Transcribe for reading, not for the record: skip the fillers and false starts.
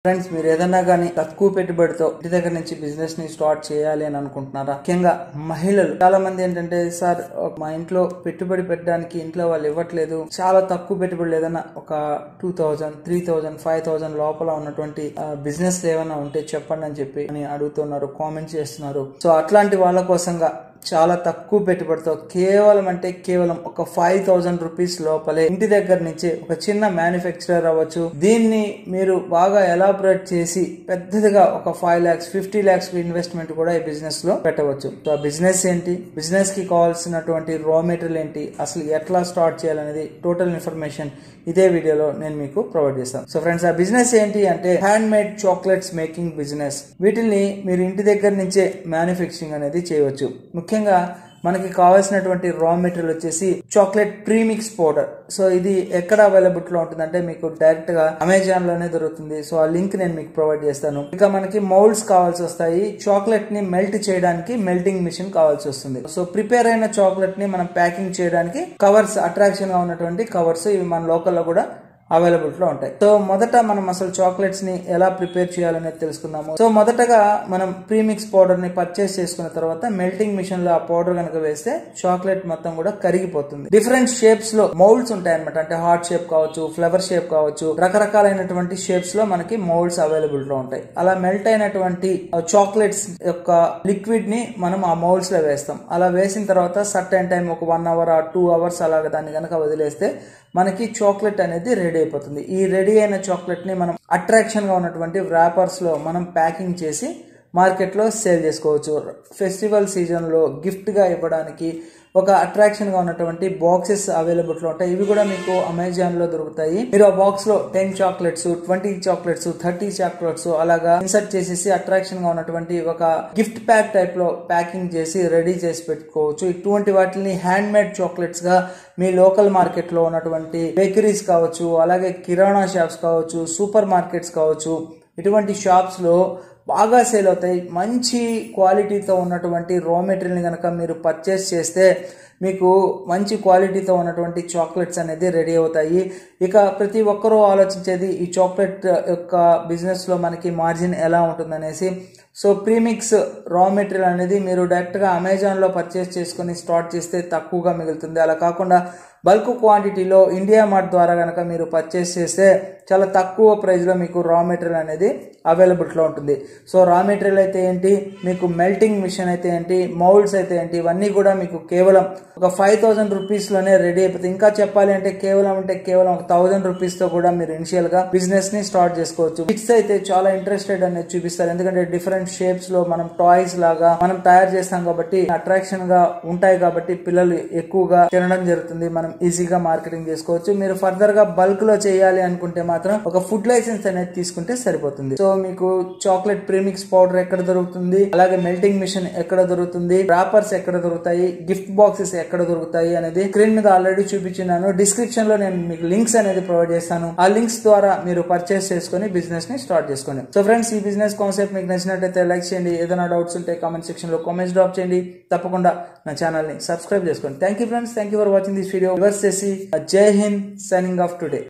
Friends, మీరు ఏదన్నా కానీ తక్కువ పెట్టుబడితో ఇంటి దగ్గర నుంచి బిజినెస్ ని స్టార్ట్ చేయాలి అని అనుకుంటున్నారా? ముఖ్యంగా మహిళలు చాలా మంది ఏంటంటే, సార్ మా ఇంట్లో పెట్టుబడి పెట్టడానికి ఇంట్లో వాళ్ళు ఇవ్వట్లేదు, చాలా తక్కువ పెట్టుబడి ఏదన్నా ఒక 2000, 3000, 5000 లోపల ఉన్నటువంటి బిజినెస్ ఏమైనా ఉంటే చెప్పండి అని చెప్పి అడుగుతున్నారు, కామెంట్స్ చేస్తున్నారు. సో అట్లాంటి వాళ్ళ కోసంగా చాలా తక్కువ పెట్టుబడితో కేవలం ఒక 5000 రూపీస్ లోపలే ఇంటి దగ్గర నుంచి ఒక చిన్న మ్యానుఫ్యాక్చరర్ అవ్వచ్చు. దీన్ని మీరు బాగా ఎలాబరేట్ చేసి పెద్దదిగా ఒక 5 lakhs 50 lakhs ఇన్వెస్ట్మెంట్ కూడా ఈ బిజినెస్ లో పెట్టవచ్చు. సో ఆ బిజినెస్ ఏంటి, బిజినెస్ కి కావాల్సినటువంటి రా మెటీరియల్ ఏంటి, అసలు ఎట్లా స్టార్ట్ చేయాలనేది టోటల్ ఇన్ఫర్మేషన్ ఇదే వీడియోలో నేను మీకు ప్రొవైడ్ చేస్తాను. సో ఫ్రెండ్స్, ఆ బిజినెస్ ఏంటి అంటే hand made chocolates making business. వీటిని మీరు ఇంటి దగ్గర నుంచే మ్యానుఫ్యాక్చరింగ్ అనేది చేయవచ్చు. ముఖ్యంగా మనకి కావాల్సినటువంటి రా మెటీరియల్ వచ్చేసి చాక్లెట్ ప్రీమిక్స్ పౌడర్. సో ఇది ఎక్కడ అవైలబుల్ లో ఉంటుందంటే మీకు డైరెక్ట్ గా అమెజాన్ లోనే దొరుకుతుంది. సో ఆ లింక్ నేను మీకు ప్రొవైడ్ చేస్తాను. ఇక మనకి మౌల్డ్స్ కావాల్సి వస్తాయి. చాక్లెట్ ని మెల్ట్ చేయడానికి మెల్టింగ్ మిషన్ కావాల్సి వస్తుంది. సో ప్రిపేర్ అయిన చాక్లెట్ ని మనం ప్యాకింగ్ చేయడానికి కవర్స్, అట్రాక్షన్ గా ఉన్నటువంటి కవర్స్, ఇవి మన లోకల్లో కూడా అవైలబుల్ లో ఉంటాయి. సో మొదట మనం అసలు చాక్లెట్స్ ని ఎలా ప్రిపేర్ చేయాలనేది తెలుసుకుందాము. సో మొదటగా మనం ప్రీమిక్స్ పౌడర్ ని పర్చేస్ చేసుకున్న తర్వాత మెల్టింగ్ మిషన్ లో ఆ పౌడర్ కనుక వేస్తే చాక్లెట్ మొత్తం కూడా కరిగిపోతుంది. డిఫరెంట్ షేప్స్ లో మౌల్డ్స్ ఉంటాయి అనమాట. అంటే హార్ట్ షేప్ కావచ్చు, ఫ్లవర్ షేప్ కావచ్చు, రకరకాలైనటువంటి షేప్స్ లో మనకి మౌల్డ్స్ అవైలబుల్ లో ఉంటాయి. అలా మెల్ట్ అయినటువంటి చాక్లెట్స్ యొక్క లిక్విడ్ ని మనం ఆ మౌల్డ్స్ లో వేస్తాం. అలా వేసిన తర్వాత సర్టెన్ టైం ఒక 1 hour or 2 hours అలాగా దాన్ని కనుక వదిలేస్తే మనకి చాక్లెట్ అనేది రెడీ అయిపోతుంది. ఈ రెడీ అయిన చాక్లెట్ ని మనం అట్రాక్షన్ గా ఉన్నటువంటి వ్రాపర్స్ లో మనం ప్యాకింగ్ చేసి మార్కెట్ లో సేల్ చేసుకోవచ్చు. ఫెస్టివల్ సీజన్ లో గిఫ్ట్ గా ఇవ్వడానికి ఒక అట్రాక్షన్ గా ఉన్నటువంటి బాక్సెస్ అవైలబుల్ లో ఉంటాయి. ఇవి కూడా మీకు అమెజాన్ లో దొరుకుతాయి. మీరు ఆ బాక్స్ లో 10 చాక్లెట్స్, 20 చాక్లెట్స్, 30 చాక్లెట్స్ అలాగా ఇన్సర్ట్ చేసేసి అట్రాక్షన్ గా ఉన్నటువంటి ఒక గిఫ్ట్ ప్యాక్ టైప్ లో ప్యాకింగ్ చేసి రెడీ చేసి పెట్టుకోవచ్చు. ఇటువంటి వాటిని హ్యాండ్ మేడ్ చాక్లెట్స్ గా మీ లోకల్ మార్కెట్ లో ఉన్నటువంటి బేకరీస్ కావచ్చు, అలాగే కిరాణా షాప్స్ కావచ్చు, సూపర్ మార్కెట్స్ కావచ్చు, ఇటువంటి షాప్స్ లో బాగా సేల్ అవుతాయి. మంచి క్వాలిటీతో ఉన్నటువంటి రా మెటీరియల్ ని కనుక మీరు పర్చేస్ చేస్తే మీకు మంచి క్వాలిటీతో ఉన్నటువంటి చాక్లెట్స్ అనేది రెడీ అవుతాయి. ఇక ప్రతి ఒక్కరూ ఆలోచించేది ఈ చాక్లెట్ యొక్క బిజినెస్ లో మనకి మార్జిన్ ఎలా ఉంటుందనేసి. సో ప్రీమిక్స్ రా మెటీరియల్ అనేది మీరు డైరెక్ట్ గా అమెజాన్ లో పర్చేస్ చేసుకుని స్టార్ట్ చేస్తే తక్కువగా మిగులుతుంది. అలా కాకుండా బల్క్ క్వాంటిటీలో ఇండియా మార్ట్ ద్వారా కనుక మీరు పర్చేస్ చేస్తే చాలా తక్కువ ప్రైస్ లో మీకు రా మెటీరియల్ అనేది అవైలబుల్ లో ఉంటుంది. సో రా మెటీరియల్ అయితే ఏంటి, మీకు మెల్టింగ్ మిషన్ అయితే ఏంటి, మౌల్డ్స్ అయితే ఏంటి, ఇవన్నీ కూడా మీకు కేవలం ఒక 5000 రూపీస్ లోనే రెడీ అయిపోతుంది. ఇంకా చెప్పాలి అంటే కేవలం ఒక 1000 రూపీస్ తో కూడా మీరు ఇనిషియల్ గా బిజినెస్ ని స్టార్ట్ చేసుకోవచ్చు. కిడ్స్ అయితే చాలా ఇంట్రెస్టెడ్ అనేది చూపిస్తారు. ఎందుకంటే డిఫరెంట్ షేప్స్ లో మనం టాయ్స్ లాగా మనం తయారు చేస్తాం కాబట్టి అట్రాక్షన్ గా ఉంటాయి. కాబట్టి పిల్లలు ఎక్కువగా తినడం జరుగుతుంది. మనం ఈజీగా మార్కెటింగ్ చేసుకోవచ్చు. మీరు ఫర్దర్ గా బల్క్ లో చేయాలి అనుకుంటే మాత్రం ఒక ఫుడ్ లైసెన్స్ అనేది తీసుకుంటే సరిపోతుంది. సో మీకు చాక్లెట్ ప్రీమిక్స్ పౌడర్ ఎక్కడ దొరుకుతుంది, అలాగే మెల్టింగ్ మిషన్ ఎక్కడ దొరుకుతుంది, రాపర్స్ ఎక్కడ దొరుకుతాయి, గిఫ్ట్ బాక్సెస్ ఎక్కడ దొరుకుతాయి అనేది స్క్రీన్ మీద ఆల్రెడీ చూపించినాను. డిస్క్రిప్షన్ లో నేను మీకు లింక్స్ అనేది ప్రొవైడ్ చేస్తాను. ఆ లింక్స్ ద్వారా మీరు పర్చేస్ చేసుకుని బిజినెస్ ని స్టార్ట్ చేసుకోండి. సో ఫ్రెండ్స్, ఈ బిజినెస్ కాన్సెప్ట్ మీకు నచ్చినట్లయితే లైక్ చేయండి. ఏదైనా డౌట్స్ ఉంటే కామెంట్ సెక్షన్ లో కామెంట్స్ డ్రాప్ చేయండి. తప్పకుండా నా ఛానల్ ని సబ్స్క్రైబ్ చేసుకోండి. Thank you friends, thank you for watching this video. జై హింద్, సైనింగ్ ఆఫ్ టుడే.